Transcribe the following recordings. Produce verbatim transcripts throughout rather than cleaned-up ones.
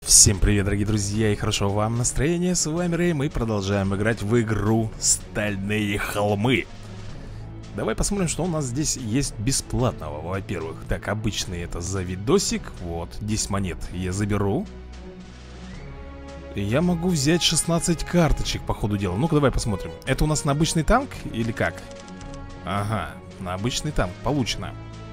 Всем привет, дорогие друзья, и хорошо вам настроение. С вами Рэй, мы продолжаем играть в игру Стальные холмы. Давай посмотрим, что у нас здесь есть бесплатного. Во-первых, так, обычный это за видосик. Вот, десять монет я заберу. И я могу взять шестнадцать карточек по ходу дела. Ну-ка, давай посмотрим. Это у нас на обычный танк или как? Ага, на обычный танк, получено.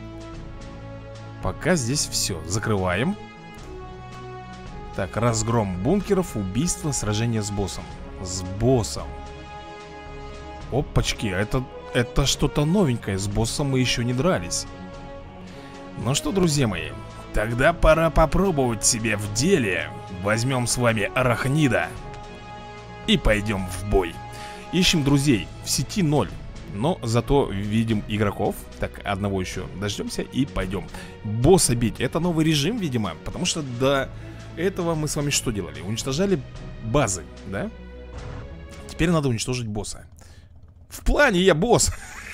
Пока здесь все, закрываем. Так, разгром бункеров, убийство, сражение с боссом. С боссом. Опачки, это, это что-то новенькое. С боссом мы еще не дрались. Ну что, друзья мои, тогда пора попробовать себя в деле. Возьмем с вами арахнида и пойдем в бой. Ищем друзей, в сети ноль. Но зато видим игроков. Так, одного еще дождемся и пойдем босса бить. Это новый режим, видимо. Потому что до этого мы с вами что делали? Уничтожали базы, да? Теперь надо уничтожить босса. В плане я босс.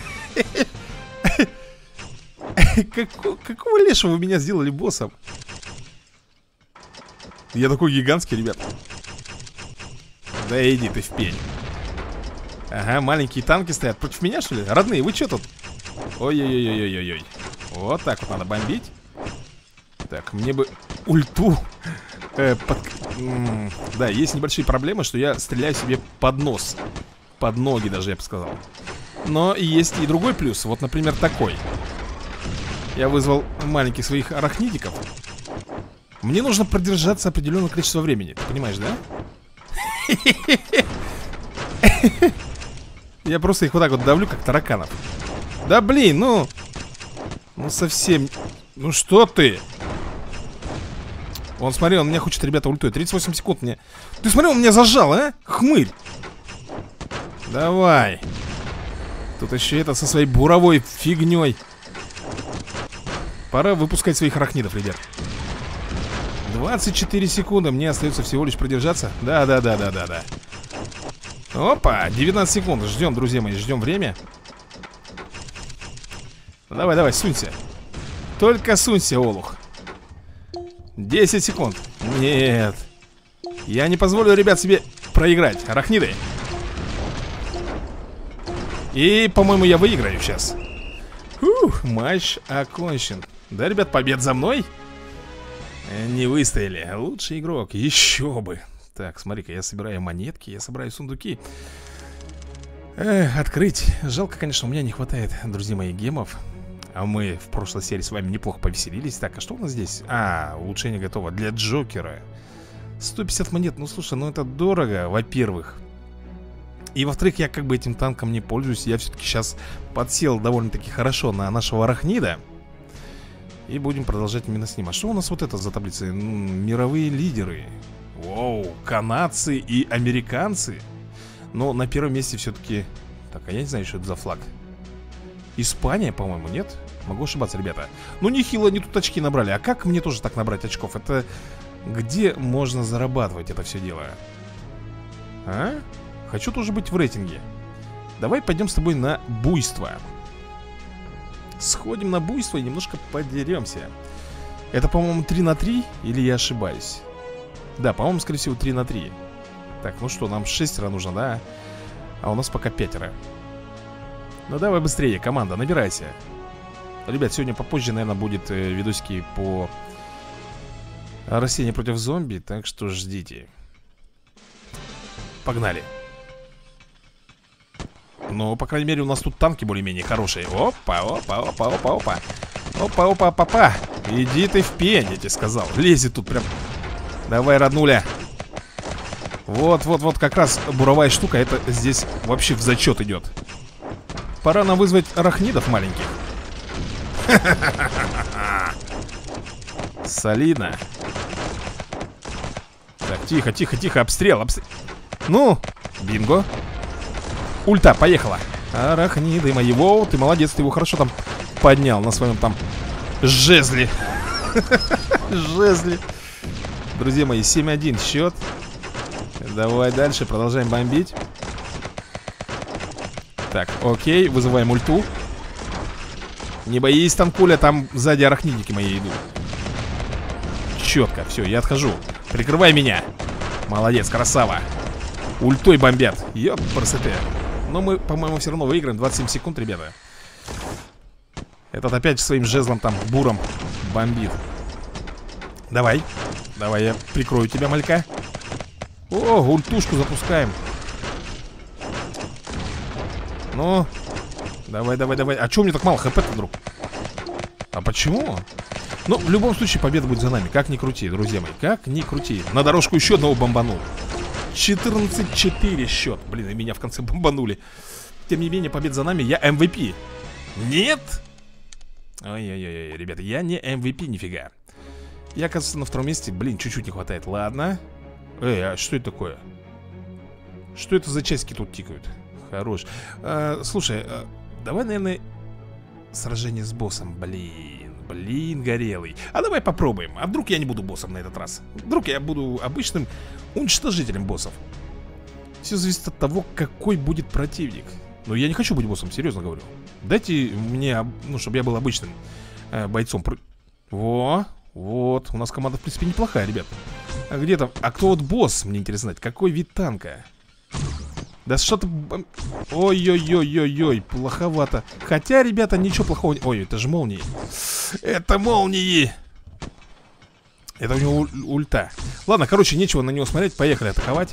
Какого лешего вы меня сделали боссом? Я такой гигантский, ребят. Да иди ты в пень. Ага, маленькие танки стоят против меня, что ли? Родные, вы что тут? Ой-ой-ой-ой-ой-ой. Вот так вот надо бомбить. Так, мне бы ульту э, под... Да, есть небольшие проблемы, что я стреляю себе под нос. Под ноги даже, я бы сказал. Но есть и другой плюс. Вот, например, такой. Я вызвал маленьких своих арахнидиков. Мне нужно продержаться определенное количество времени. Ты понимаешь, да? Я просто их вот так вот давлю, как тараканов. Да блин, ну Ну совсем. Ну что ты? Он, смотри, он меня хочет, ребята, ультует. тридцать восемь секунд мне. Ты смотри, он меня зажал, а? Хмырь. Давай. Тут еще это со своей буровой фигней. Пора выпускать своих арахнидов, ребят. двадцать четыре секунды. Мне остается всего лишь продержаться. Да-да-да-да-да-да. Опа, девятнадцать секунд. Ждем, друзья мои, ждем время. Давай, давай, сунься. Только сунься, олух. десять секунд. Нет. Я не позволю, ребят, себе проиграть. Арахниды. И, по-моему, я выиграю сейчас. Фух, матч окончен. Да, ребят, побед за мной. Не выстояли. Лучший игрок, еще бы. Так, смотри-ка, я собираю монетки, я собираю сундуки. Эх, открыть. Жалко, конечно, у меня не хватает, друзья мои, гемов. А мы в прошлой серии с вами неплохо повеселились. Так, а что у нас здесь? А, улучшение готово для Джокера. сто пятьдесят монет, ну слушай, ну это дорого, во-первых. И во-вторых, я как бы этим танком не пользуюсь. Я все-таки сейчас подсел довольно-таки хорошо на нашего арахнида. И будем продолжать именно с ним. А что у нас вот это за таблица? Мировые лидеры. Воу, канадцы и американцы. Но на первом месте все-таки... Так, а я не знаю, что это за флаг. Испания, по-моему, нет? Могу ошибаться, ребята. Ну, нехило, не тут очки набрали. А как мне тоже так набрать очков? Это где можно зарабатывать это все дело? А? Хочу тоже быть в рейтинге. Давай пойдем с тобой на буйство. Сходим на буйство и немножко подеремся. Это, по-моему, три на три? Или я ошибаюсь? Да, по-моему, скорее всего, три на три. Так, ну что, нам шестеро нужно, да? А у нас пока пятеро. Ну давай быстрее, команда, набирайся. Ребят, сегодня попозже, наверное, будет э, видосики по растения против зомби. Так что ждите. Погнали. Ну, по крайней мере, у нас тут танки более-менее хорошие. Опа, опа, опа, опа, опа. Опа, опа, папа. Иди ты в пень, я тебе сказал. Лезет тут прям. Давай, роднуля. Вот, вот, вот как раз буровая штука. Это здесь вообще в зачет идет. Пора нам вызвать арахнидов маленьких. Солидно. Так, тихо, тихо, тихо, обстрел, обстрел. Ну, бинго. Ульта, поехала. Арахниды мои. Воу, ты молодец, ты его хорошо там поднял на своем там жезле. Жезле. Друзья мои, семь один счет. Давай дальше, продолжаем бомбить. Так, окей, вызываем ульту. Не боись, танкуля, там сзади арахнидики мои идут. Четко, все, я отхожу. Прикрывай меня. Молодец, красава. Ультой бомбят. Ёп, красота. Но мы, по-моему, все равно выиграем. двадцать семь секунд, ребята. Этот опять своим жезлом там, буром бомбит. Давай. Давай, я прикрою тебя, малька. О, ультушку запускаем. Ну. Давай, давай, давай. А чё у меня так мало хп-то, друг? А почему? Ну, в любом случае, победа будет за нами. Как ни крути, друзья мои. Как ни крути. На дорожку еще одного бомбанул. четырнадцать четыре счет. Блин, и меня в конце бомбанули. Тем не менее, победа за нами. Я эм ви пи. Нет? Ой-ой-ой, ребята, я не эм ви пи, нифига. Я, оказывается, на втором месте. Блин, чуть-чуть не хватает. Ладно. Эй, а что это такое? Что это за часики тут тикают? Хорош. а, Слушай, а, давай, наверное, сражение с боссом. Блин, блин, горелый. А давай попробуем. А вдруг я не буду боссом на этот раз? Вдруг я буду обычным уничтожителем боссов? Все зависит от того, какой будет противник. Но я не хочу быть боссом, серьезно говорю. Дайте мне, ну, чтобы я был обычным э, бойцом. Во, вот, у нас команда, в принципе, неплохая, ребят. А где там, а кто вот босс, мне интересно знать. Какой вид танка? Да что-то... Ой-ой-ой-ой-ой, плоховато. Хотя, ребята, ничего плохого не... Ой, это же молнии. Это молнии. Это у него ульта. Ладно, короче, нечего на него смотреть. Поехали атаковать.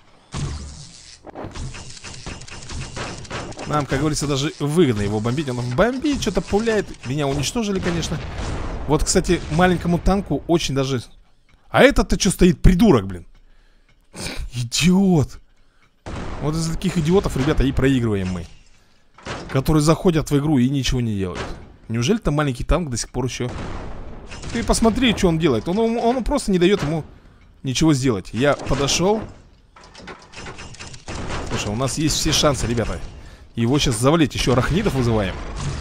Нам, как говорится, даже выгодно его бомбить. Он бомбит, что-то пуляет. Меня уничтожили, конечно. Вот, кстати, маленькому танку очень даже... А этот-то что стоит? Придурок, блин. Идиот. Вот из таких идиотов, ребята, и проигрываем мы. Которые заходят в игру и ничего не делают. Неужели там маленький танк до сих пор еще... Ты посмотри, что он делает. Он, он, он просто не дает ему ничего сделать. Я подошел. Слушай, у нас есть все шансы, ребята. Его сейчас завалить. Еще арахнидов вызываем.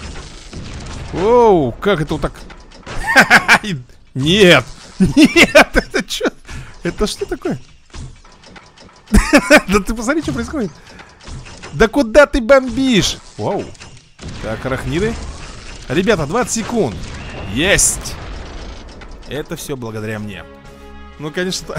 Оу, как это вот так? Нет! Нет! Это что? Это что такое? Да ты посмотри, что происходит. Да куда ты бомбишь? Вау. Так, арахниды. Ребята, двадцать секунд. Есть! Это все благодаря мне. Ну, конечно.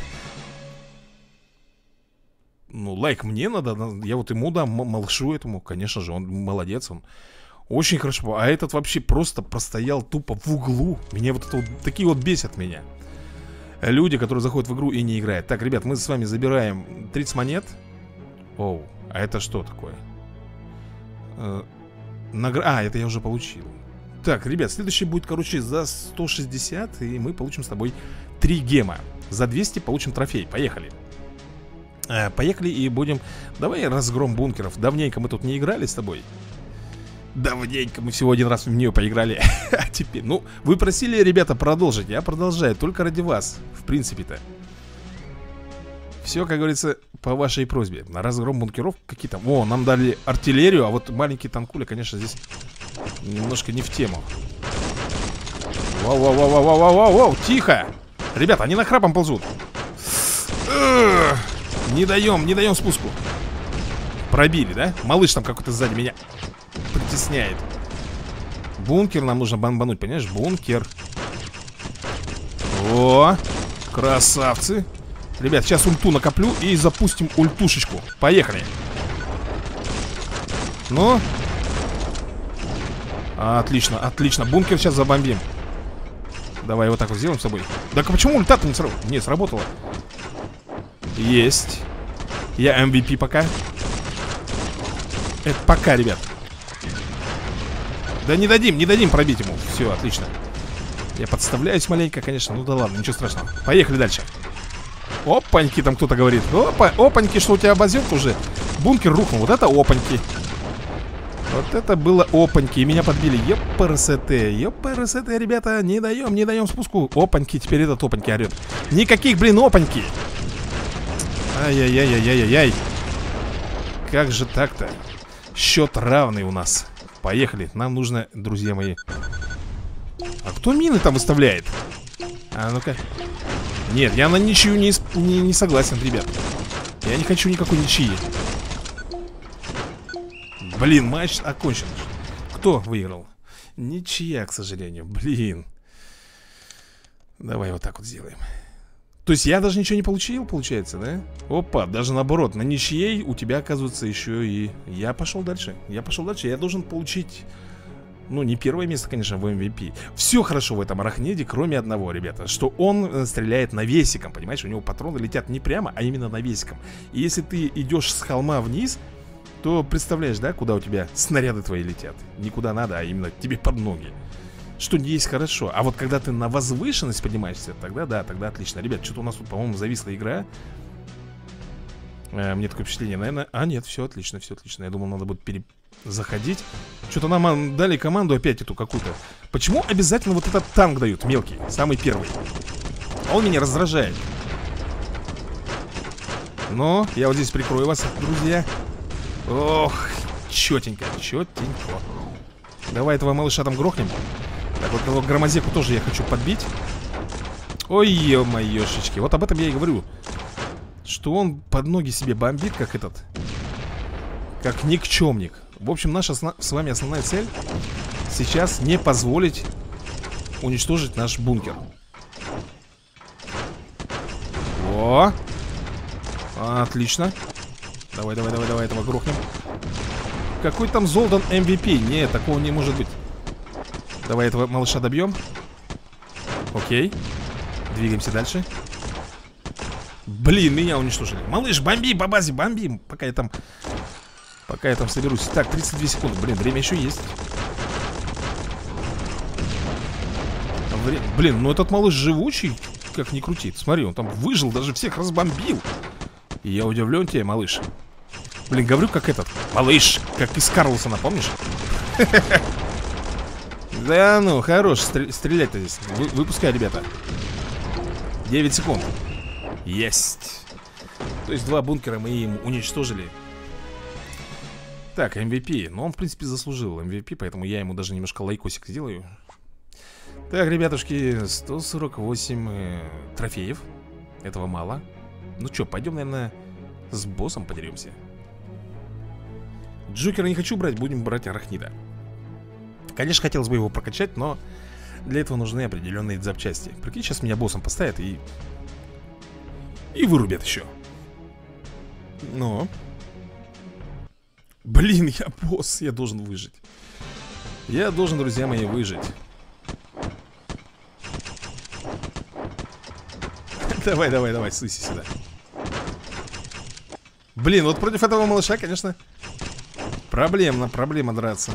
Ну, лайк мне надо. Я вот ему дам, малышу этому. Конечно же, он молодец, он очень хорошо. А этот вообще просто простоял тупо в углу. Меня вот это вот, такие вот бесят меня. Люди, которые заходят в игру и не играют. Так, ребят, мы с вами забираем тридцать монет. Оу, а это что такое? Э, награ... А, это я уже получил. Так, ребят, следующий будет, короче, за сто шестьдесят. И мы получим с тобой три гема. За двести получим трофей, поехали. э, Поехали и будем... Давай разгром бункеров. Давненько мы тут не играли с тобой. Давненько мы всего один раз в нее поиграли. А теперь, ну, вы просили, ребята, продолжить. Я продолжаю, только ради вас. В принципе-то все, как говорится, по вашей просьбе. На разгром бункеров какие-то... О, нам дали артиллерию. А вот маленький танкуля, конечно, здесь немножко не в тему. Вау-вау-вау-вау-вау-вау-вау. Тихо. Ребята, они нахрапом ползут. Не даем, не даем спуску. Пробили, да? Малыш там какой-то сзади меня притесняет. Бункер нам нужно бомбануть, понимаешь? Бункер. О, красавцы. Ребят, сейчас ульту накоплю и запустим ультушечку. Поехали. Ну. Отлично, отлично. Бункер сейчас забомбим. Давай вот так вот сделаем с собой. Да почему ульта-то не сработала? Не, сработала. Есть. Я эм ви пи пока. Это пока, ребят. Да не дадим, не дадим пробить ему. Все, отлично. Я подставляюсь маленько, конечно. Ну да ладно, ничего страшного. Поехали дальше. Опаньки, там кто-то говорит. Опа, опаньки, что у тебя обозёк уже. Бункер рухнул, вот это опаньки. Вот это было опаньки, и меня подбили. Ёпрст, ёпрст, ребята. Не даем, не даем спуску. Опаньки, теперь этот опаньки орёт. Никаких, блин, опаньки. Ай-яй-яй-яй-яй-яй. Как же так-то? Счет равный у нас. Поехали, нам нужно, друзья мои. А кто мины там выставляет? А ну-ка. Нет, я на ничью не, не, не согласен, ребят. Я не хочу никакой ничьи. Блин, матч окончен. Кто выиграл? Ничья, к сожалению. Блин. Давай вот так вот сделаем. То То есть я даже ничего не получил, получается, да? Опа, даже наоборот, на ничьей у тебя, оказывается, еще и... Я пошел дальше, я пошел дальше. Я должен получить... Ну, не первое место, конечно, в эм ви пи. Все хорошо в этом арахниде, кроме одного, ребята. Что он стреляет навесиком, понимаешь? У него патроны летят не прямо, а именно навесиком. И если ты идешь с холма вниз, то представляешь, да, куда у тебя снаряды твои летят? Никуда надо, а именно тебе под ноги. Что не есть хорошо. А вот когда ты на возвышенность поднимаешься, тогда да, тогда отлично. Ребят, что-то у нас тут, по-моему, зависла игра. э, Мне такое впечатление, наверное. А нет, все отлично, все отлично. Я думал, надо будет пере... заходить. Что-то нам дали команду опять эту какую-то. Почему обязательно вот этот танк дают, мелкий, самый первый? Он меня раздражает. Но я вот здесь прикрою вас, друзья. Ох, четенько, четенько. Давай этого малыша там грохнем. Так, вот этого громозеку тоже я хочу подбить. Ой, ё-моёшечки. Вот об этом я и говорю. Что он под ноги себе бомбит, как этот. Как никчемник. В общем, наша с вами основная цель сейчас не позволить уничтожить наш бункер. О! Отлично. Давай, давай, давай, давай, этого грохнем. Какой там Золдан эм ви пи? Нет, такого не может быть. Давай этого малыша добьем. Окей. Двигаемся дальше. Блин, меня уничтожили. Малыш, бомби по базе, бомбим. Пока я там... Пока я там соберусь. Так, тридцать две секунды. Блин, время еще есть. Вре... Блин, ну этот малыш живучий. Как ни крути. Смотри, он там выжил, даже всех разбомбил. И я удивлен тебе, малыш. Блин, говорю, как этот малыш, как из Карлсона, помнишь? Да ну, хорош, стрелять-то здесь. Выпускай, ребята. девять секунд. Есть. То есть два бункера мы им уничтожили. Так, эм ви пи. Ну, он, в принципе, заслужил эм ви пи, поэтому я ему даже немножко лайкосик сделаю. Так, ребятушки, сто сорок восемь э, трофеев. Этого мало. Ну что, пойдем, наверное, с боссом подеремся. Джокера не хочу брать, будем брать арахнида. Конечно, хотелось бы его прокачать, но для этого нужны определенные запчасти. Прикинь, сейчас меня боссом поставят и... И вырубят еще. Но... Блин, я босс, я должен выжить. Я должен, друзья мои, выжить. Давай, давай, давай, суйся сюда. Блин, вот против этого малыша, конечно, проблемно, проблема драться.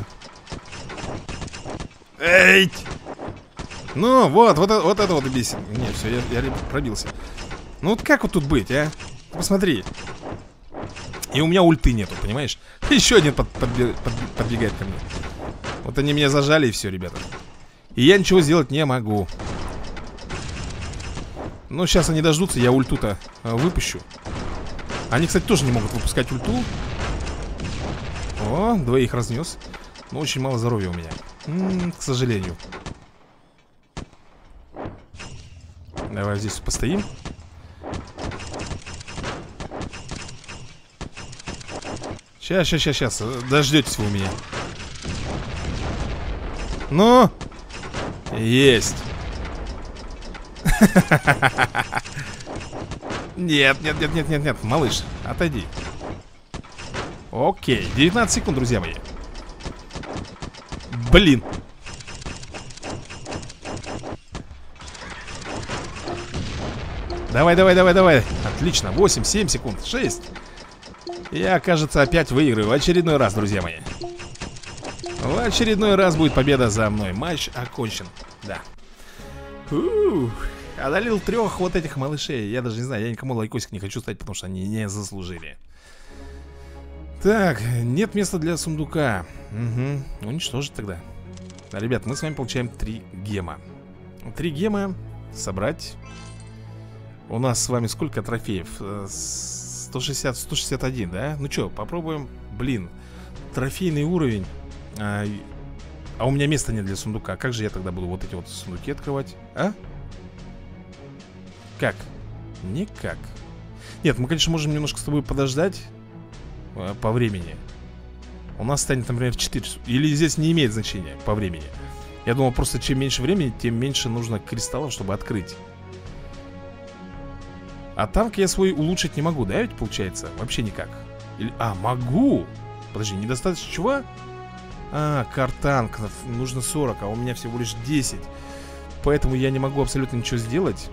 Эй! Ну, вот, вот, вот это вот и бесит. Не, все, я, я пробился. Ну вот как вот тут быть, а? Посмотри. И у меня ульты нету, понимаешь? Еще один под, подби, под, подбегает ко мне. Вот они меня зажали и все, ребята. И я ничего сделать не могу. Ну, сейчас они дождутся, я ульту-то а, выпущу. Они, кстати, тоже не могут выпускать ульту. О, двоих разнес. Но очень мало здоровья у меня. М-м, к сожалению. Давай здесь постоим. Сейчас, сейчас, сейчас, сейчас. Дождетесь вы у меня. Ну! Есть. Нет, нет, нет, нет, нет, нет, малыш, отойди. Окей, девятнадцать секунд, друзья мои. Блин. Давай, давай, давай, давай. Отлично, восемь, семь секунд, шесть. Я, кажется, опять выиграю в очередной раз, друзья мои. В очередной раз будет победа за мной. Матч окончен, да. Ух. Одолел трех вот этих малышей. Я даже не знаю, я никому лайкосик не хочу ставить, потому что они не заслужили. Так, нет места для сундука. Угу, уничтожить тогда. Ребят, мы с вами получаем три гема. Три гема собрать. У нас с вами сколько трофеев? сто шестьдесят, сто шестьдесят один, да? Ну что, попробуем. Блин, трофейный уровень. А, а у меня места нет для сундука. Как же я тогда буду вот эти вот сундуки открывать? А? Как? Никак. Нет, мы, конечно, можем немножко с тобой подождать э, по времени. У нас станет, например, четыре. Или здесь не имеет значения по времени. Я думал, просто чем меньше времени, тем меньше нужно кристаллов, чтобы открыть. А танк я свой улучшить не могу, да, ведь получается? Вообще никак. Или... А, могу. Подожди, недостаточно чего? А, картанк, нужно сорок, а у меня всего лишь десять. Поэтому я не могу абсолютно ничего сделать.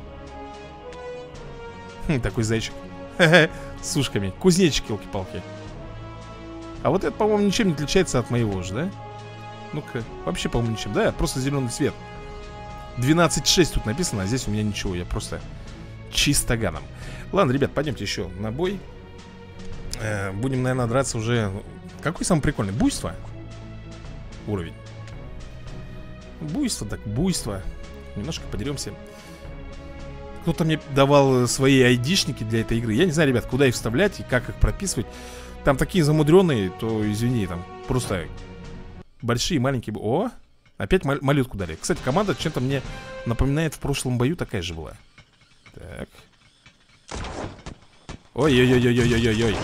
Хм, такой зайчик. С ушками. Кузнечик, елки-палки. А вот это, по-моему, ничем не отличается от моего же, да? Ну-ка, вообще, по-моему, ничем. Да, просто зеленый цвет. двенадцать шесть тут написано, а здесь у меня ничего. Я просто чистоганом. Ладно, ребят, пойдемте еще на бой. э, Будем, наверное, драться уже. Какой самый прикольный? Буйство? Уровень. Буйство, так, буйство. Немножко подеремся. Кто-то мне давал свои айдишники для этой игры. Я не знаю, ребят, куда их вставлять и как их прописывать. Там такие замудренные, то извини, там просто большие, маленькие. О, опять мал малютку дали. Кстати, команда чем-то мне напоминает, в прошлом бою такая же была. Так. Ой-ой-ой-ой-ой-ой-ой.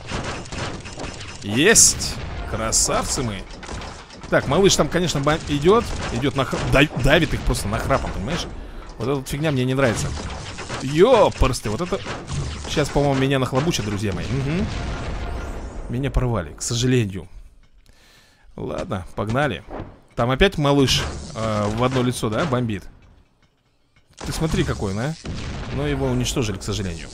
Есть! Красавцы мы. Так, малыш там, конечно, идет. Идет на храп... Давит их просто на храпом, понимаешь? Вот эта фигня мне не нравится. Ёпрсты, вот это... Сейчас, по-моему, меня нахлобучат, друзья мои. Угу. Меня порвали, к сожалению. Ладно, погнали. Там опять малыш э, в одно лицо, да, бомбит. Ты смотри, какой он, а. Но его уничтожили, к сожалению.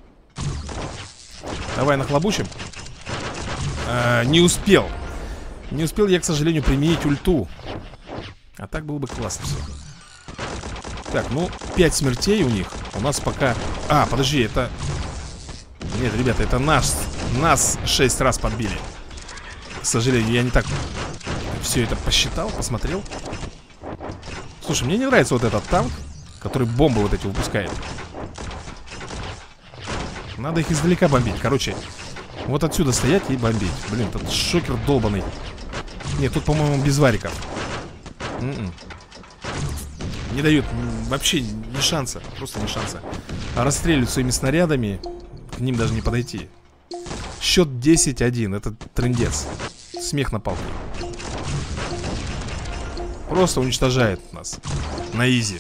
Давай нахлобучим. э, Не успел. Не успел я, к сожалению, применить ульту. А так было бы классно все. Так, ну, пять смертей у них. У нас пока... А, подожди, это... Нет, ребята, это наш... Нас шесть раз подбили. К сожалению, я не так все это посчитал, посмотрел. Слушай, мне не нравится вот этот танк, который бомбы вот эти выпускает. Надо их издалека бомбить. Короче, вот отсюда стоять и бомбить. Блин, этот шокер долбаный. Нет, тут, по-моему, без вариков. М-м. Не дают вообще ни шанса. Просто ни шанса. А расстреливают своими снарядами. К ним даже не подойти. Счет десять один. Это трындец. Смех на палке. Просто уничтожает нас. На изи.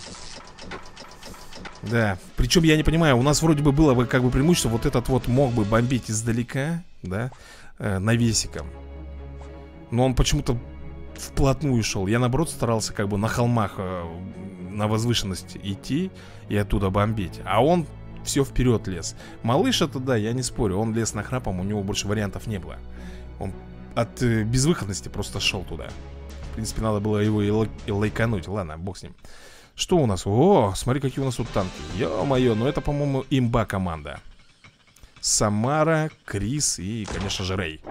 Да. Причем я не понимаю, у нас вроде бы было бы как бы преимущество. Вот этот вот мог бы бомбить издалека, да, э, навесиком. Но он почему-то вплотную шел. Я наоборот старался как бы на холмах, э, на возвышенность идти и оттуда бомбить. А он все вперед лез. Малыш это, да, я не спорю. Он лез нахрапом, у него больше вариантов не было. Он от э, безвыходности просто шел туда. В принципе, надо было его и, лай и лайкануть. Ладно, бог с ним. Что у нас? О, смотри, какие у нас тут танки. Ё-моё, ну это, по-моему, имба команда. Самара, Крис и, конечно же, Рэй.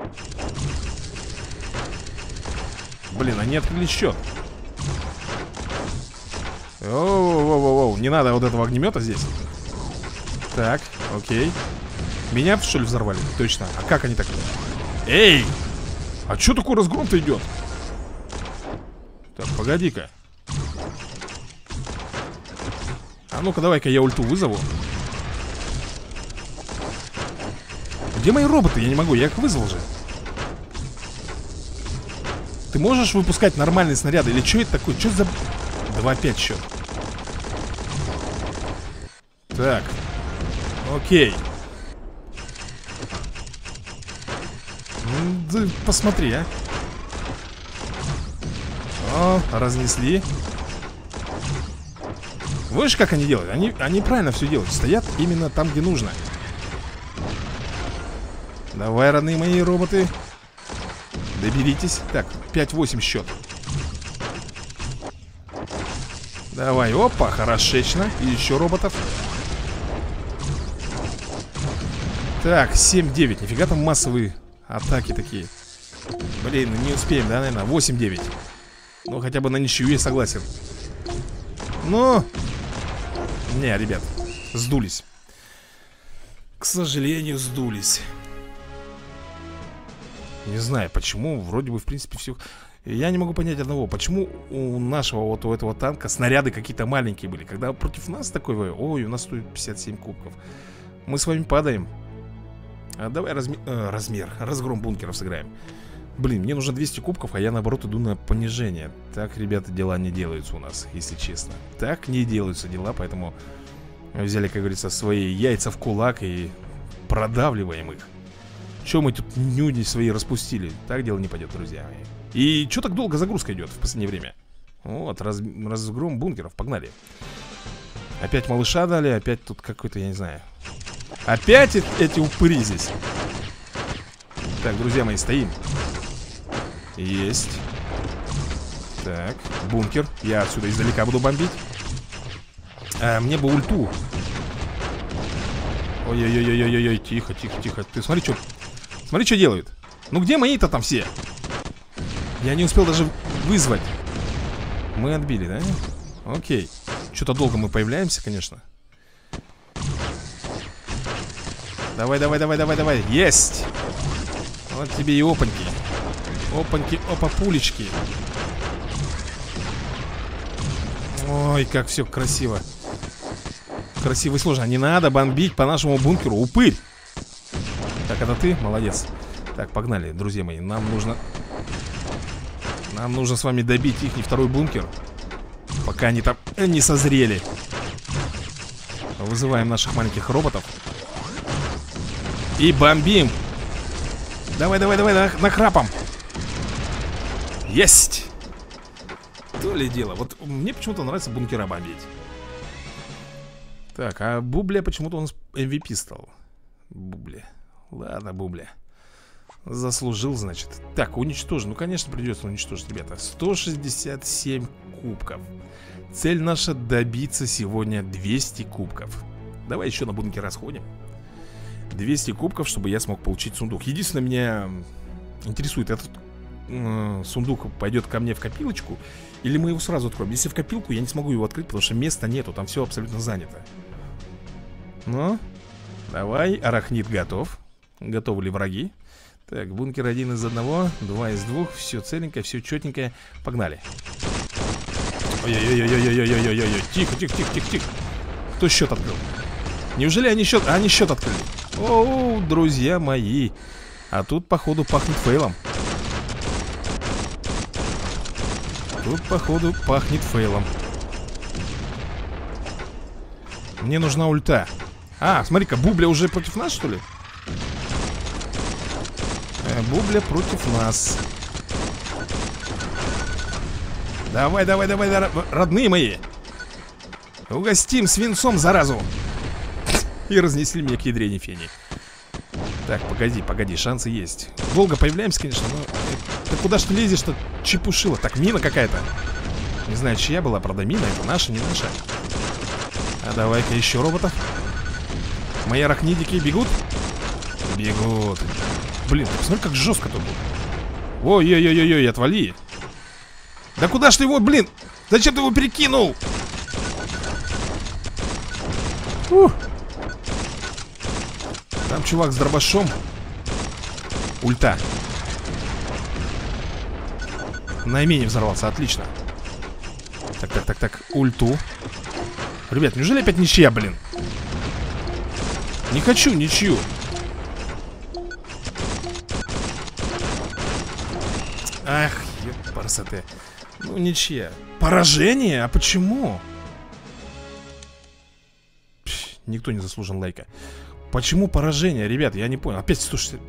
Блин, они открыли счет. Оу-оу-оу-оу, не надо вот этого огнемета здесь. Так, окей. Меня, что ли, взорвали? Точно. А как они так? Эй! А что такой разгром-то идет? Так, погоди-ка. А ну-ка, давай-ка я ульту вызову. Где мои роботы? Я не могу, я их вызвал же. Ты можешь выпускать нормальные снаряды? Или что это такое? Что за... два пять счет. Так. Окей. Да посмотри, а. О, разнесли. Видишь, как они делают? Они, они правильно все делают. Стоят именно там, где нужно. Давай, родные мои роботы. Доберитесь. Так, пять восемь счет. Давай, опа, хорошечно. И еще роботов. Так, семь девять. Нифига там массовые атаки такие. Блин, не успеем, да, наверное. восемь девять. Ну, хотя бы на ничью я согласен. Ну... Не, ребят, сдулись. К сожалению, сдулись. Не знаю, почему. Вроде бы, в принципе, все... Я не могу понять одного. Почему у нашего, вот у этого танка снаряды какие-то маленькие были? Когда против нас такой... Ой, у нас стоит пятьдесят семь кубков. Мы с вами падаем. А давай разми... э, размер, разгром бункеров сыграем. Блин, мне нужно двести кубков, а я наоборот иду на понижение. Так, ребята, дела не делаются у нас, если честно. Так не делаются дела, поэтому Взяли, как говорится, свои яйца в кулак и продавливаем их. Че мы тут нюни свои распустили? Так дело не пойдет, друзья мои. И что так долго загрузка идет в последнее время? Вот, раз, разгром бункеров, погнали. Опять малыша дали, опять тут какой-то, я не знаю. Опять эти упыри здесь. Так, друзья мои, стоим. Есть. Так, бункер. Я отсюда издалека буду бомбить. а, Мне бы ульту. Ой-ой-ой-ой-ой-ой, тихо, тихо, тихо. Ты смотри, что Смотри, что делают. Ну где мои-то там все? Я не успел даже вызвать. Мы отбили, да? Окей. Что-то долго мы появляемся, конечно. Давай, давай, давай, давай, давай. Есть! Вот тебе и опаньки. Опаньки, опа, пулечки. Ой, как все красиво. Красиво и сложно. Не надо бомбить по нашему бункеру. Упырь! Так, это ты? Молодец. Так, погнали, друзья мои. Нам нужно... Нам нужно с вами добить их, не второй бункер. Пока они там не созрели. Вызываем наших маленьких роботов. И бомбим. Давай, давай, давай, нахрапом. Есть! То ли дело. Вот мне почему-то нравится бункера бомбить. Так, а Бубля почему-то он эм ви пи стал. Бубля. Ладно, Бубля. Заслужил, значит. Так, уничтожен. Ну, конечно, придется уничтожить, ребята. сто шестьдесят семь кубков. Цель наша добиться сегодня двести кубков. Давай еще на бункер расходим. двести кубков, чтобы я смог получить сундук. Единственное, меня интересует, этот э, сундук пойдет ко мне в копилочку, или мы его сразу откроем? Если в копилку, я не смогу его открыть, потому что места нету, там все абсолютно занято. Ну, давай, арахнит готов. Готовы ли враги? Так, бункер один из одного, два из двух. Все целенькое, все четенькое. Погнали. Ой-ой-ой-ой-ой-ой-ой-ой-ой. Тихо, тихо, тихо, тихо, тихо. Кто счет открыл? Неужели они счет... А, они счет открыли. О, друзья мои. А тут, походу, пахнет фейлом. Тут, походу, пахнет фейлом. Мне нужна ульта. А, смотри-ка, Бубля уже против нас, что ли? Э, Бубля против нас. Давай, давай, давай, родные мои. Угостим свинцом, заразу. И разнесли меня к ядрене фени. Так, погоди, погоди, шансы есть. Долго появляемся, конечно, но... Ты куда ж ты лезешь-то, чепушила? Так, мина какая-то. Не знаю, чья была, правда, мина. Это наша, не наша. А давай-ка еще роботов. Мои арахнидики бегут? Бегут. Блин, посмотри, как жестко тут будет. Ой-ой-ой-ой, отвали. Да куда ж ты его, блин? Зачем ты его перекинул? Ух. Там чувак с дробашом. Ульта. На имене взорвался, отлично. Так, так, так, так, ульту. Ребят, неужели опять ничья, блин? Не хочу ничью. Ах, ебарсоты. Ну, ничья. Поражение? А почему? Пш, никто не заслужен лайка. Почему поражение, ребят? Я не понял. Опять сто шестьдесят.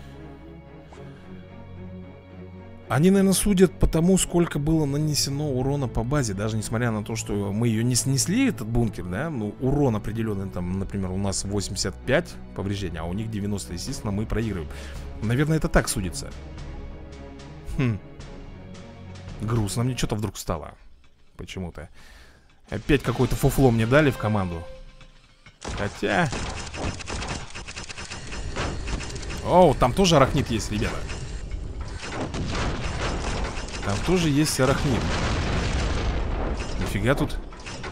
Они, наверное, судят по тому, сколько было нанесено урона по базе. Даже несмотря на то, что мы ее не снесли, этот бункер, да. Ну, урон определенный, там, например, у нас восемьдесят пять повреждений, а у них девяносто, естественно, мы проигрываем. Наверное, это так судится. Хм. Грустно мне что-то вдруг стало. Почему-то. Опять какое-то фуфло мне дали в команду. Хотя... О, там тоже арахнит есть, ребята. Там тоже есть арахнит. Нифига тут.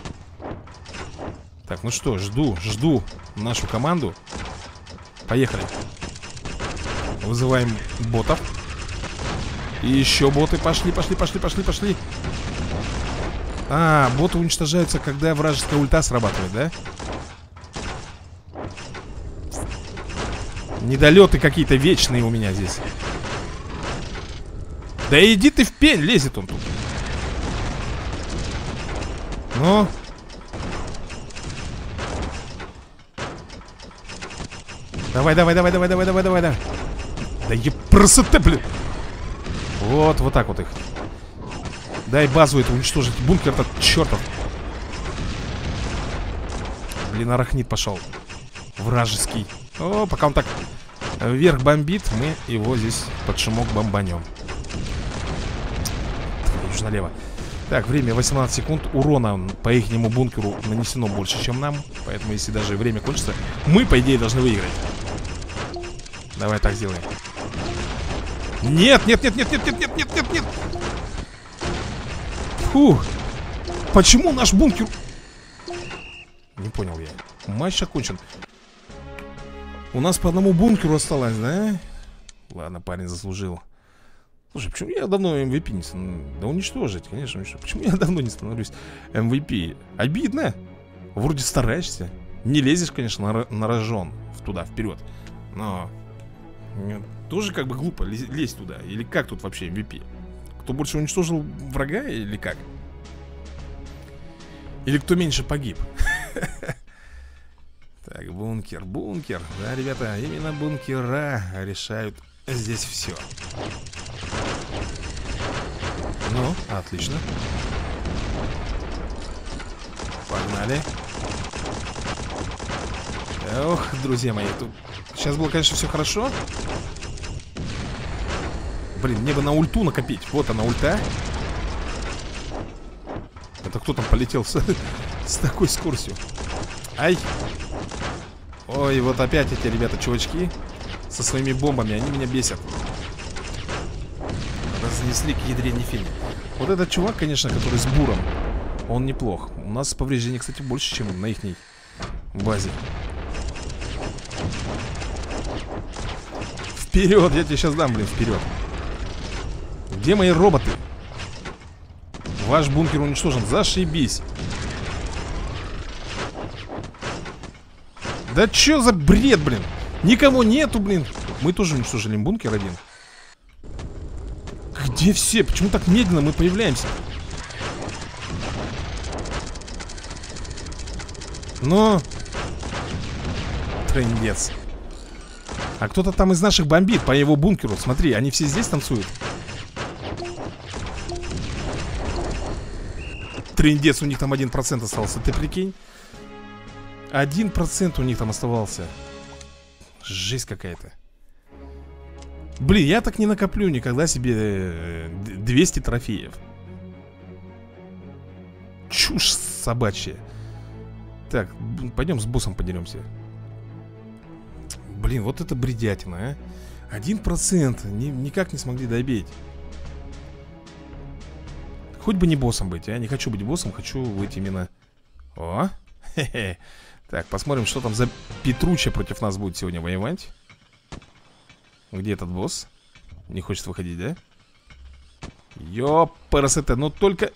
Так, ну что, жду, жду нашу команду. Поехали. Вызываем ботов. И еще боты. Пошли, пошли, пошли, пошли, пошли. А, боты уничтожаются, когда вражеская ульта срабатывает, да? Недолеты какие-то вечные у меня здесь. Да иди ты в пень, лезет он тут. Ну. Давай, давай, давай, давай, давай, давай, давай, давай. Да е красота, блин. Вот, вот так вот их. Дай базу эту уничтожить. Бункер этот чертов. Блин, арахнит пошел. Вражеский. О, пока он так вверх бомбит, мы его здесь под шумок бомбанем. Нужно налево. Так, время восемнадцать секунд. Урона по ихнему бункеру нанесено больше, чем нам. Поэтому, если даже время кончится, мы, по идее, должны выиграть. Давай так сделаем. Нет, нет, нет, нет, нет, нет, нет, нет, нет, нет. Фух. Почему наш бункер... Не понял я. Матч окончен. У нас по одному бункеру осталось, да? Ладно, парень заслужил. Слушай, почему я давно эм ви пи не становлюсь? Да уничтожить, конечно, уничтожить. Почему я давно не становлюсь эм ви пи? Обидно. Вроде стараешься. Не лезешь, конечно, на, на рожон туда, вперед. Но тоже как бы глупо лезть туда. Или как тут вообще эм ви пи? Кто больше уничтожил врага или как? Или кто меньше погиб? Так, бункер, бункер. Да, ребята, именно бункера решают здесь все. Ну, отлично. Погнали. Ох, друзья мои, тут сейчас было, конечно, все хорошо. Блин, мне бы на ульту накопить. Вот она, ульта. Это кто там полетел с, с такой скоростью? Ай. Ой, вот опять эти ребята, чувачки со своими бомбами, они меня бесят. Разнесли к ядрене фени. Вот этот чувак, конечно, который с буром, он неплох. У нас повреждений, кстати, больше, чем на ихней базе. Вперед, я тебе сейчас дам, блин, вперед. Где мои роботы? Ваш бункер уничтожен, зашибись. Да чё за бред, блин? Никого нету, блин. Мы тоже уничтожили бункер один. Где все? Почему так медленно мы появляемся? Но трындец. А кто-то там из наших бомбит по его бункеру. Смотри, они все здесь танцуют. Трындец, у них там один процент остался. Ты прикинь? Один процент у них там оставался. Жесть какая-то. Блин, я так не накоплю никогда себе двести трофеев. Чушь собачья. Так, пойдем с боссом подеремся. Блин, вот это бредятина, а. Один процент ни, никак не смогли добить. Хоть бы не боссом быть, я не хочу быть боссом, хочу быть именно... О, хе-хе. Так, посмотрим, что там за Петруча против нас будет сегодня воевать. Где этот босс? Не хочет выходить, да? Ёпарасоте, ну только...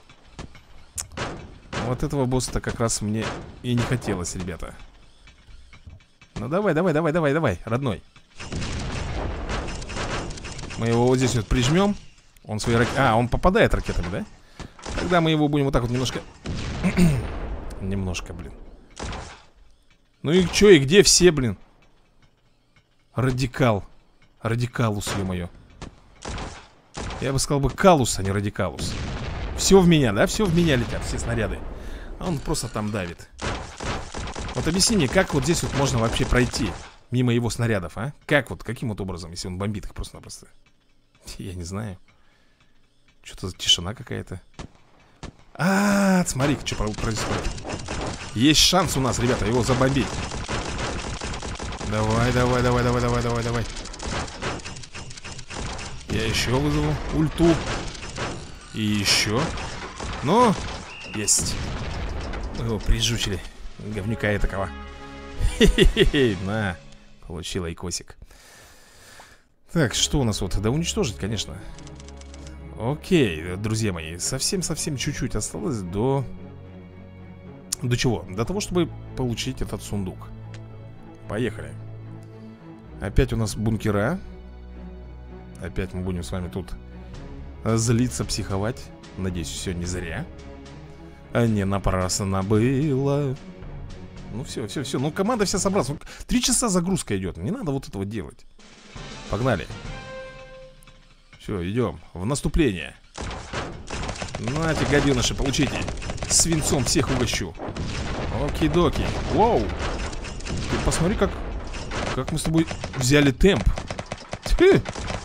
Вот этого босса-то как раз мне и не хотелось, ребята. Ну давай, давай, давай, давай, давай, родной. Мы его вот здесь вот прижмем. Он свои ракеты... А, он попадает ракетами, да? Тогда мы его будем вот так вот немножко... Немножко, блин. Ну и чё, и где все, блин? Радикал. Радикалус, ё-моё. Я бы сказал бы калус, а не радикалус. Все в меня, да? Все в меня летят, все снаряды. А он просто там давит. Вот объясни мне, как вот здесь вот можно вообще пройти мимо его снарядов, а? Как вот, каким вот образом, если он бомбит их просто-напросто? Я не знаю. Что-то за тишина какая-то. А, смотри-ка, что происходит. Есть шанс у нас, ребята, его забомбить. Давай, давай, давай, давай, давай, давай, давай. Я еще вызову ульту. И еще. Ну, есть. Мы его прижучили. Говнюка и такого. Хе-хе-хе, на. Получил айкосик. Так, что у нас вот? Да уничтожить, конечно. Окей, друзья мои. Совсем-совсем чуть-чуть осталось до... До чего? До того, чтобы получить этот сундук. Поехали. Опять у нас бункера. Опять мы будем с вами тут злиться, психовать. Надеюсь, все не зря. А не напрасно было. Ну все, все, все. Ну команда вся собралась. Ну, три часа загрузка идет. Не надо вот этого делать. Погнали. Все, идем в наступление. Нате, гаденыши, получите. Свинцом всех угощу. Оки-доки. Воу. Ты посмотри, как Как мы с тобой взяли темп. Тьфу.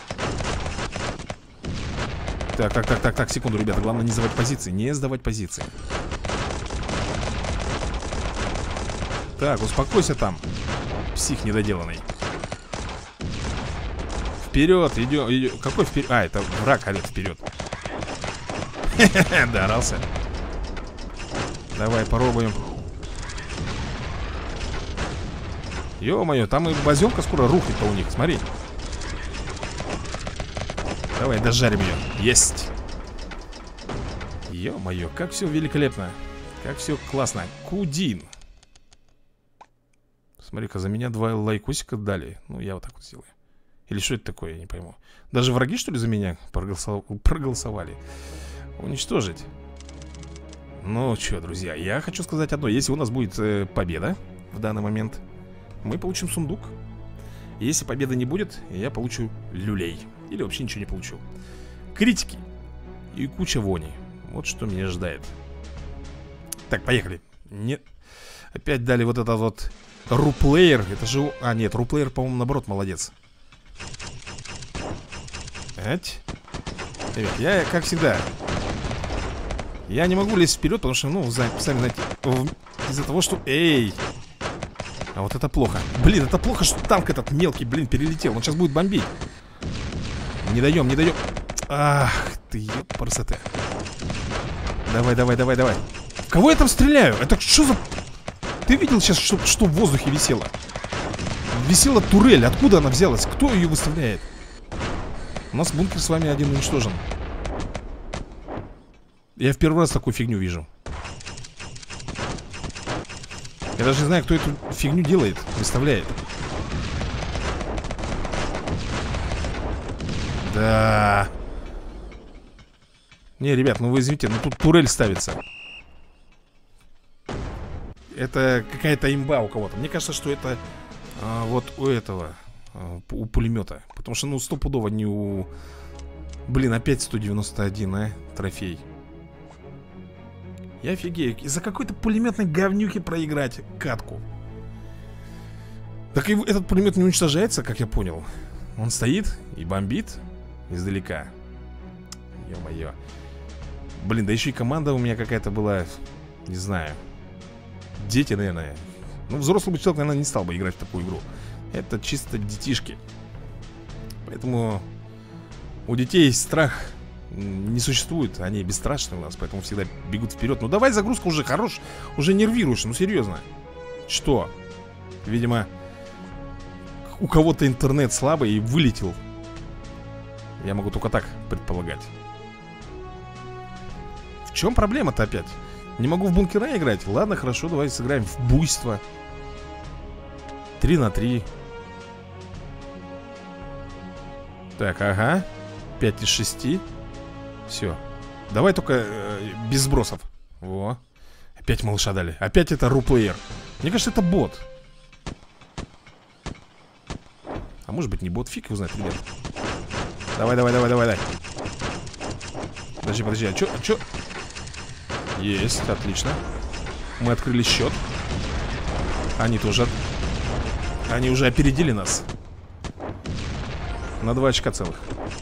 Так, так, так, так, так, секунду, ребята. Главное не сдавать позиции. Не сдавать позиции. Так, успокойся там, псих недоделанный. Вперед, идем, идем. Какой вперед? А, это враг орет вперед. Хе-хе-хе, доорался. Давай, попробуем. Ё-моё, там и базёнка скоро рухнет-то у них, смотри. Давай, дожарим ее. Есть. Ё-моё, как все великолепно. Как все классно. Кудин. Смотри-ка, за меня два лайкосика дали. Ну, я вот так вот сделаю. Или что это такое, я не пойму. Даже враги, что ли, за меня проголосов... проголосовали? Уничтожить. Ну, что, друзья, я хочу сказать одно. Если у нас будет э, победа в данный момент, мы получим сундук. Если победы не будет, я получу люлей. Или вообще ничего не получу. Критики. И куча вони. Вот что меня ждает. Так, поехали. Нет. Опять дали вот это вот руплеер. Это же... А, нет, руплеер, по-моему, наоборот, молодец. Эть. Ребят, я, как всегда, я не могу лезть вперед, потому что, ну, сами знаете, из-за того, что... Эй! А вот это плохо. Блин, это плохо, что танк этот мелкий, блин, перелетел. Он сейчас будет бомбить. Не даем, не даем. Ах ты, ёпарасоте. Давай, давай, давай, давай. В кого я там стреляю? Это что за... Ты видел сейчас, что, что в воздухе висело? Висела турель. Откуда она взялась? Кто ее выставляет? У нас бункер с вами один уничтожен. Я в первый раз такую фигню вижу. Я даже не знаю, кто эту фигню делает, выставляет. Да. Не, ребят, ну вы извините, но тут турель ставится. Это какая-то имба у кого-то. Мне кажется, что это а, вот у этого а, у пулемета. Потому что, ну, стопудово не у... Блин, опять сто девяносто один, а, трофей. Я офигею, из-за какой-то пулеметной говнюки проиграть катку. Так и этот пулемет не уничтожается, как я понял. Он стоит и бомбит издалека. Ё-моё. Блин, да еще и команда у меня какая-то была. Не знаю. Дети, наверное. Ну, взрослый бы человек, наверное, не стал бы играть в такую игру. Это чисто детишки. Поэтому у детей страх не существует. Они бесстрашны у нас, поэтому всегда бегут вперед. Ну давай, загрузка уже хорош. Уже нервируешь, ну серьезно. Что? Видимо, у кого-то интернет слабый и вылетел. Я могу только так предполагать. В чем проблема-то опять? Не могу в бункера играть? Ладно, хорошо, давай сыграем в буйство. Три на три. Так, ага. Пять из шести. Все. Давай только э, без сбросов. Во. Опять малыша дали. Опять это руплеер. Мне кажется, это бот. А может быть не бот, фиг его знает, ребят. Давай, давай, давай, давай, давай. Подожди, подожди, а чё, а чё? Есть, отлично. Мы открыли счет. Они тоже. Они уже опередили нас. На два очка целых.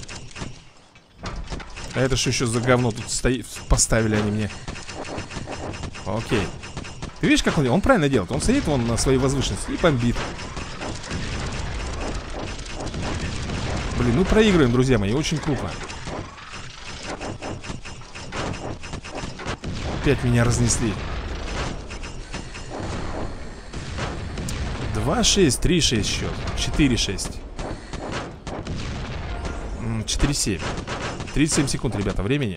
А это что еще за говно тут стоит? Поставили они мне. Окей. Ты видишь, как он делает? Он правильно делает. Он стоит вон на своей возвышенности и бомбит. Блин, мы проигрываем, друзья мои, очень крупно. Опять меня разнесли. два шесть, три шесть счет. четыре шесть. четыре семь. тридцать семь секунд, ребята, времени.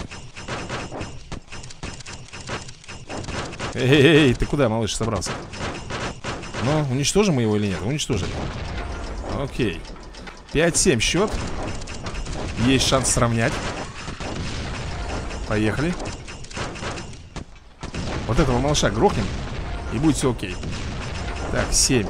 Эй-эй-эй, ты куда, малыш, собрался? Ну, уничтожим мы его или нет? Уничтожили. Окей. пять семь счет. Есть шанс сравнять. Поехали. Вот этого малыша грохнем, и будет все окей. Так, семь.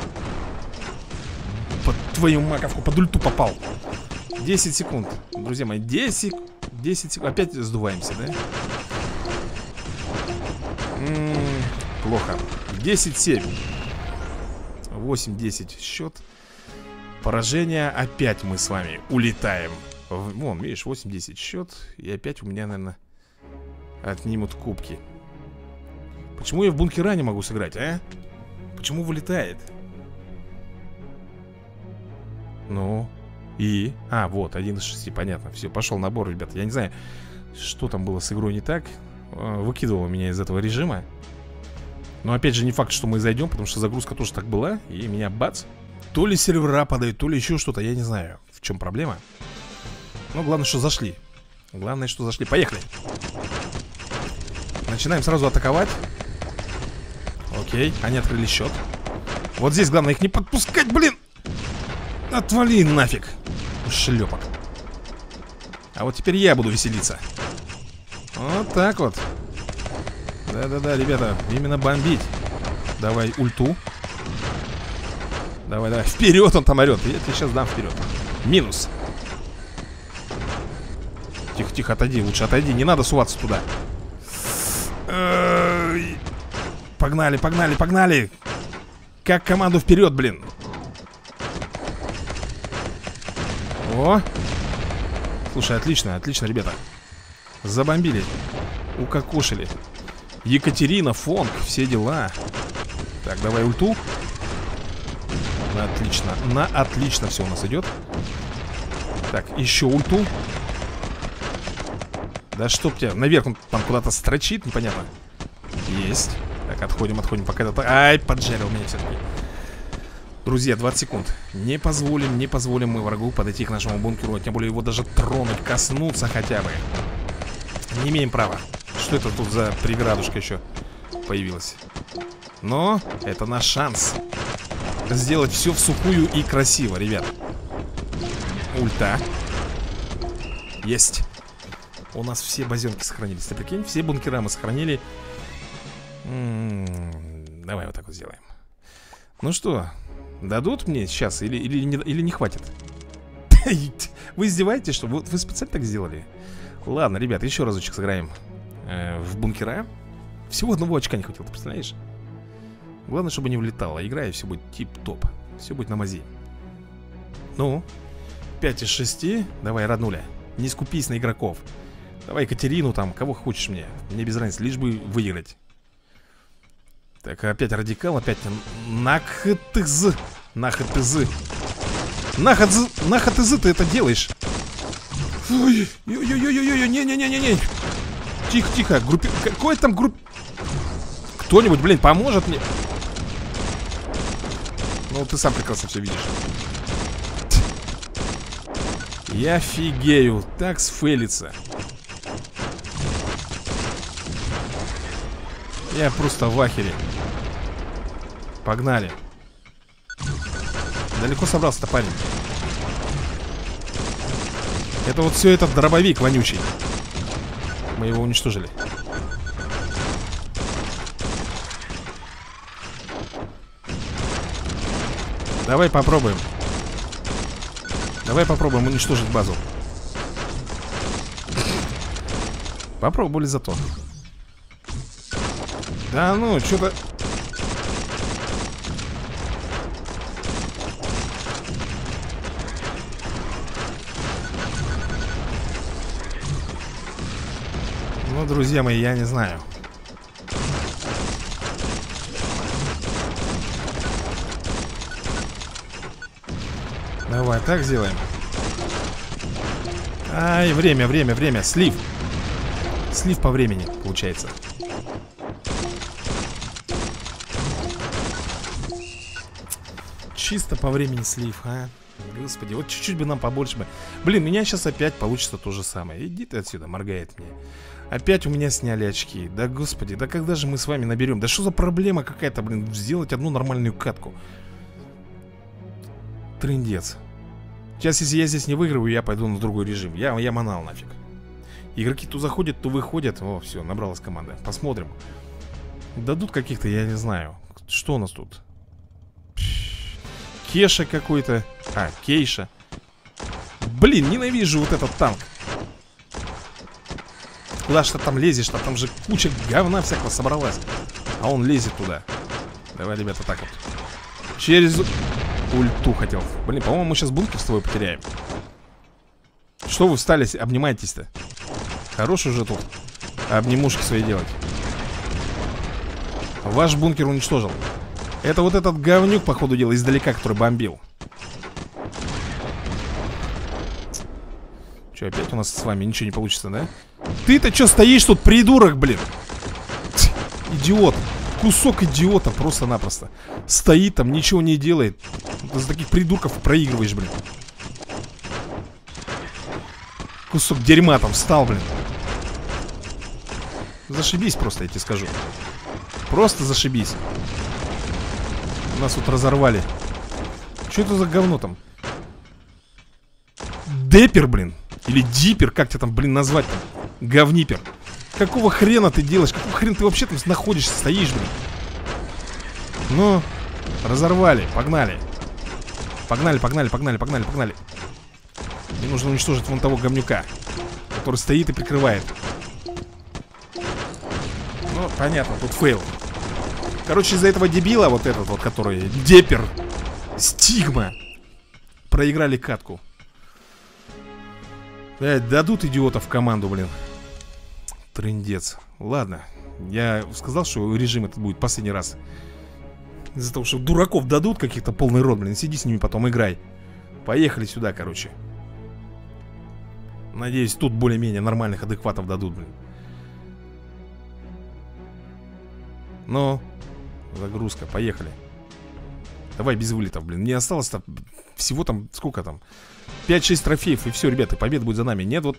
Под твою маковку, под ульту попал. десять секунд, друзья мои, десять, десять секунд. Опять сдуваемся, да? М-м, плохо. десять семь. восемь десять счет. Поражение. Опять мы с вами улетаем. Вон, видишь, восемь десять счет. И опять у меня, наверное, отнимут кубки. Почему я в бункера не могу сыграть, а? Почему вылетает? Ну, и... А, вот, один из шести, понятно. Все, пошел набор, ребята. Я не знаю, что там было с игрой не так. Выкидывало меня из этого режима. Но опять же, не факт, что мы зайдем, потому что загрузка тоже так была. И меня бац. То ли сервера падают, то ли еще что-то, я не знаю, в чем проблема. Но главное, что зашли. Главное, что зашли. Поехали. Начинаем сразу атаковать. Окей, они открыли счет. Вот здесь главное их не подпускать, блин. Отвали нафиг, шлепок. А вот теперь я буду веселиться. Вот так вот. Да-да-да, ребята, именно бомбить. Давай ульту. Давай, давай, вперед он там орет. Я тебе сейчас дам вперед. Минус. Тихо-тихо, отойди, лучше отойди. Не надо суваться туда. Погнали, погнали, погнали. Как команду вперед, блин. О. Слушай, отлично, отлично, ребята. Забомбили. Укокошили. Екатерина, Фонг, все дела. Так, давай ульту. На отлично, на отлично все у нас идет. Так, еще ульту. Да чтоб тебя, наверх он там куда-то строчит, непонятно. Есть. Так, отходим, отходим, пока это... Ай, поджарил меня все-таки. Друзья, двадцать секунд. Не позволим, не позволим мы врагу подойти к нашему бункеру. Тем более его даже тронуть, коснуться хотя бы. Не имеем права. Что это тут за преградушка еще появилась? Но это наш шанс сделать все в сухую и красиво, ребят. Ульта. Есть. У нас все базенки сохранились. Ты прикинь, все бункера мы сохранили. М-м-м, давай вот так вот сделаем. Ну что, дадут мне сейчас или, или, не, или не хватит? Вы издеваетесь, что? Вы, вы специально так сделали? Ладно, ребят, еще разочек сыграем э, в бункера. Всего одного очка не хватило, ты представляешь? Главное, чтобы не влетало. Игра, и все будет тип-топ. Все будет на мази. Ну, пять из шести. Давай, роднуля, не скупись на игроков. Давай Екатерину там, кого хочешь мне. Мне без разницы, лишь бы выиграть. Так, опять радикал, опять Нахатыз. Нахатыз. Нахатыз, Нахатыз, ты это делаешь. Ой, ой-ой-ой-ой, не-не-не-не-не. Тихо-тихо, группи... Какой там групп... Кто-нибудь, блин, поможет мне? Ну, ты сам прекрасно все видишь. Я офигею, так сфейлится. Я просто в ахере. Погнали. Далеко собрался-то парень. Это вот все этот дробовик вонючий. Мы его уничтожили. Давай попробуем. Давай попробуем уничтожить базу. Попробовали зато. Да ну, что-то... Ну, друзья мои, я не знаю. Давай, так сделаем. Ай, время, время, время, слив. Слив по времени, получается. Чисто по времени слив, а. Господи, вот чуть-чуть бы нам побольше бы. Блин, у меня сейчас опять получится то же самое. Иди ты отсюда, моргает мне. Опять у меня сняли очки. Да господи, да когда же мы с вами наберем? Да что за проблема какая-то, блин, сделать одну нормальную катку? Трындец. Сейчас, если я здесь не выиграю, я пойду на другой режим. Я, я манал нафиг. Игроки то заходят, то выходят. О, все, набралась команда. Посмотрим. Дадут каких-то, я не знаю. Что у нас тут? Кеша какой-то. А, Кейша. Блин, ненавижу вот этот танк. Куда что там лезешь-то? Там же куча говна всякого собралась. А он лезет туда. Давай, ребята, так вот. Через ульту хотел. Блин, по-моему, мы сейчас бункер с тобой потеряем. Что вы встали, обнимаетесь-то? Хорош уже тут обнимушки свои делать. Ваш бункер уничтожил. Это вот этот говнюк, по ходу дела, издалека, который бомбил. Че, опять у нас с вами ничего не получится, да? Ты-то что стоишь тут, придурок, блин? Ть, идиот. Кусок идиота просто-напросто. Стоит там, ничего не делает. Ты за таких придурков проигрываешь, блин. Кусок дерьма там встал, блин. Зашибись просто, я тебе скажу. Просто зашибись. Нас тут разорвали. Что это за говно там? Депер, блин. Или дипер, как тебя там, блин, назвать там? Говнипер. Какого хрена ты делаешь? Какого хрена ты вообще там находишься, стоишь, блин? Ну, разорвали, погнали. Погнали, погнали, погнали, погнали, погнали. Мне нужно уничтожить вон того говнюка, который стоит и прикрывает. Ну, понятно, тут фейл. Короче, из-за этого дебила, вот этот вот, который Депер, Стигма, проиграли катку. Блядь, дадут идиотов в команду, блин. Трындец. Ладно, я сказал, что режим этот будет последний раз. Из-за того, что дураков дадут каких-то полный рот, блин. Сиди с ними потом, играй. Поехали сюда, короче. Надеюсь, тут более-менее нормальных адекватов дадут, блин. Ну, загрузка, поехали. Давай без вылетов, блин. Мне осталось-то всего там, сколько там, пять-шесть трофеев, и все, ребята, победа будет за нами. Нет, вот.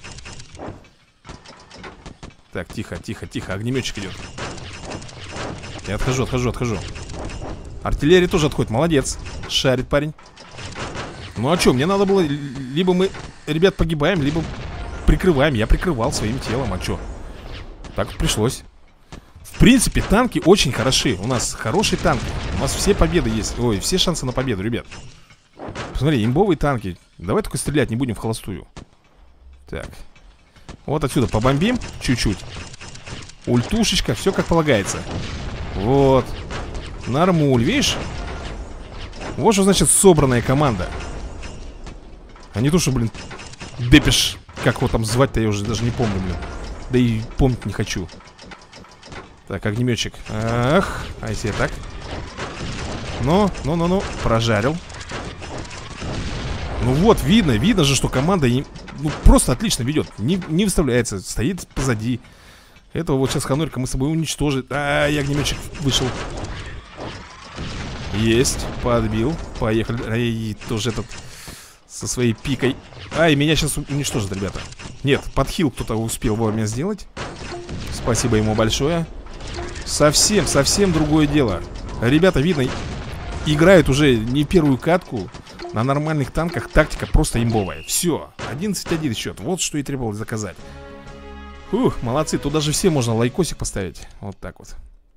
Так, тихо, тихо, тихо, огнеметчик идет. Я отхожу, отхожу, отхожу. Артиллерия тоже отходит, молодец. Шарит парень. Ну а что, мне надо было, либо мы, ребят, погибаем, либо прикрываем. Я прикрывал своим телом, а что? Так пришлось. В принципе, танки очень хороши. У нас хорошие танки. У нас все победы есть. Ой, все шансы на победу, ребят. Посмотри, имбовые танки. Давай только стрелять не будем в холостую. Так. Вот отсюда побомбим чуть-чуть. Ультушечка, все как полагается. Вот. Нормуль, видишь? Вот что значит собранная команда. А не то, что, блин, Депеш. Как его там звать-то, я уже даже не помню, блин. Да и помнить не хочу. Так, огнеметчик. Ах, а если я так? Ну, ну, ну, ну, прожарил. Ну вот, видно, видно же, что команда им, ну, просто отлично ведет. Не, не выставляется, стоит позади. Этого вот сейчас Ханурика мы с собой уничтожим. А, и огнеметчик вышел. Есть, подбил. Поехали. Ай, тоже этот со своей пикой. Ай, меня сейчас уничтожат, ребята. Нет, подхил кто-то успел вовремя сделать. Спасибо ему большое. Совсем, совсем другое дело. Ребята, видно, играют уже не первую катку. На нормальных танках тактика просто имбовая. Все, одиннадцать один счет. Вот что и требовалось заказать. Ух, молодцы, тут даже все можно лайкосик поставить. Вот так вот.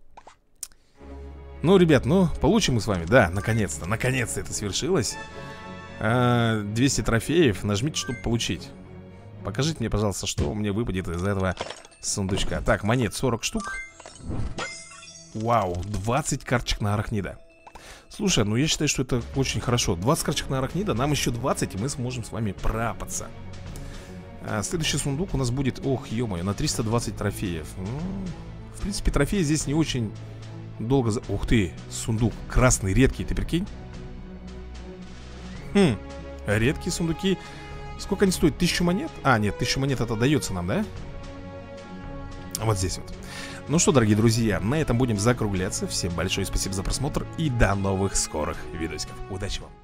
Ну, ребят, ну, получим мы с вами. Да, наконец-то, наконец-то это свершилось. а, двести трофеев. Нажмите, чтобы получить. Покажите мне, пожалуйста, что мне выпадет из этого сундучка. Так, монет сорок штук. Вау, двадцать карточек на арахнида. Слушай, ну я считаю, что это очень хорошо. двадцать карточек на арахнида, нам еще двадцать, и мы сможем с вами пропаться. а, Следующий сундук у нас будет, ох, ё-моё, на триста двадцать трофеев. ну, В принципе, трофеи здесь не очень долго за... Ух ты, сундук красный, редкий, ты прикинь? Хм, редкие сундуки. Сколько они стоят? Тысячу монет? А, нет, тысячу монет это дается нам, да? Вот здесь вот. Ну что, дорогие друзья, на этом будем закругляться. Всем большое спасибо за просмотр и до новых скорых видосиков. Удачи вам!